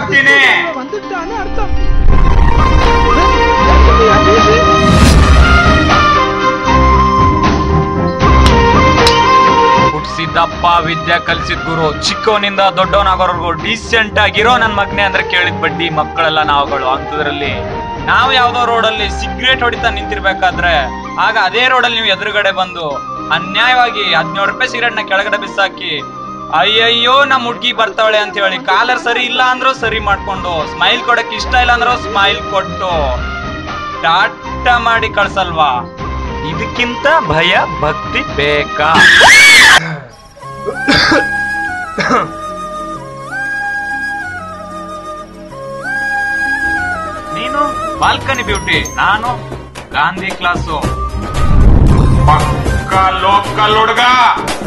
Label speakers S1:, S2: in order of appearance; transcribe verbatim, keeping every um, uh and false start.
S1: ಮಾಡ್ತೀನಿ. ಹುಟ್ಟಿಸಿದ್ದಪ್ಪ ವಿದ್ಯೆ ಕಲಿಸಿದ ಗುರು, ಚಿಕ್ಕವನಿಂದ ದೊಡ್ಡವನಾಗೋರ್ಗು ಡೀಸೆಂಟ್ ಆಗಿರೋ ನನ್ ಮಗನೆ ಅಂದ್ರೆ ಕೇಳಿದ್ ಬಡ್ಡಿ ಮಕ್ಕಳೆಲ್ಲ ನಾವುಗಳು. ಅಂತದ್ರಲ್ಲಿ ನಾವು ಯಾವ್ದೋ ರೋಡಲ್ಲಿ ಸಿಗರೇಟ್ ಹೊಡಿತಾ ನಿಂತಿರ್ಬೇಕಾದ್ರೆ ಆಗ ಅದೇ ರೋಡಲ್ಲಿ ನೀವು ಎದುರುಗಡೆ ಬಂದು ಅನ್ಯಾಯವಾಗಿ ಹದಿನೇಳು ರೂಪಾಯಿ ಸಿಗರೇಟ್ ನ ಕೆಳಗಡೆ ಬಿಸಾಕಿ ಅಯ್ಯಯ್ಯೋ ನಮ್ ಹುಡ್ಗಿ ಬರ್ತಾವಳೆ ಅಂತ ಹೇಳಿ ಕಾಲರ್ ಸರಿ ಇಲ್ಲ ಅಂದ್ರೂ ಸರಿ ಮಾಡ್ಕೊಂಡು ಸ್ಮೈಲ್ ಕೊಡಕ್ ಇಷ್ಟ ಇಲ್ಲ ಅಂದ್ರೂ ಸ್ಮೈಲ್ ಕೊಟ್ಟು ಟಾಟಾ ಮಾಡಿ ಕಳ್ಸಲ್ವಾ? ಇದಕ್ಕಿಂತ ಭಯ ಭಕ್ತಿ ಬೇಕಾ? ನೀನು ಬಾಲ್ಕನಿ ಬ್ಯೂಟಿ, ನಾನು ಗಾಂಧಿ ಕ್ಲಾಸು. ಪಕ್ಕ ಲೋಕಲ್ ಹುಡುಗ.